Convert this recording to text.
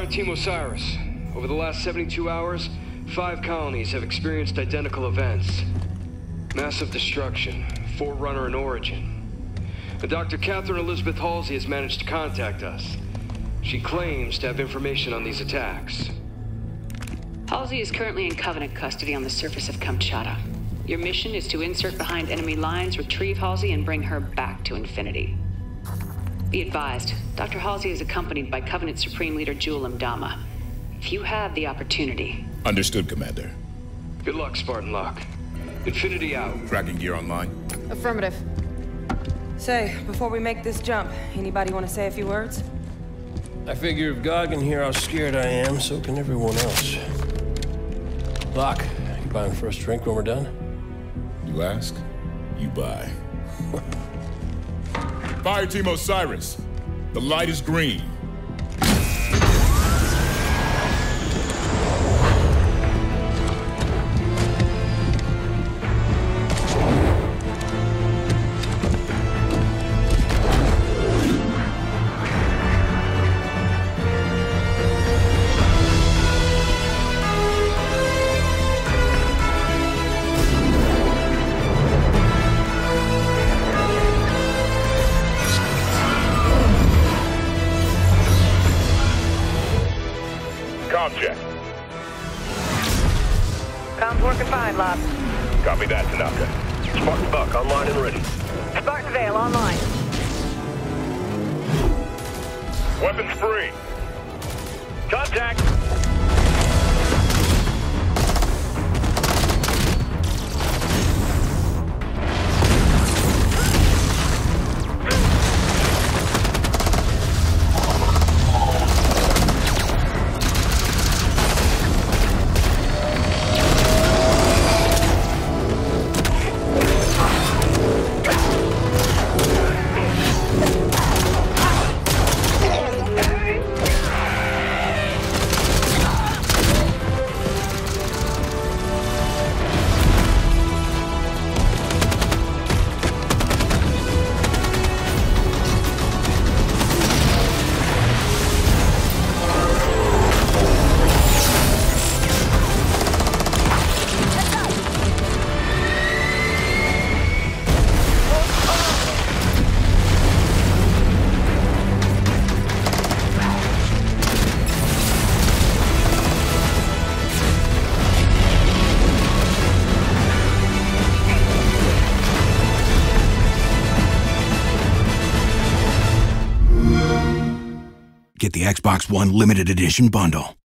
Team Osiris. Over the last 72 hours, 5 colonies have experienced identical events. Massive destruction, Forerunner and Origin. And Dr. Catherine Elizabeth Halsey has managed to contact us. She claims to have information on these attacks. Halsey is currently in Covenant custody on the surface of Kamchatka. Your mission is to insert behind enemy lines, retrieve Halsey, and bring her back to Infinity. Be advised, Dr. Halsey is accompanied by Covenant Supreme Leader Jul 'Mdama. If you have the opportunity... Understood, Commander. Good luck, Spartan Locke. Infinity out. Tracking gear online. Affirmative. Say, before we make this jump, anybody want to say a few words? I figure if God can hear how scared I am, so can everyone else. Locke, you buying the first drink when we're done? You ask, you buy. Fire Team Osiris. The light is green. Check. Comms working fine, Locke. Copy that, Tanaka. Spartan Buck online and ready. Spartan Vale online. Weapons free. Contact! Get the Xbox One Limited Edition bundle.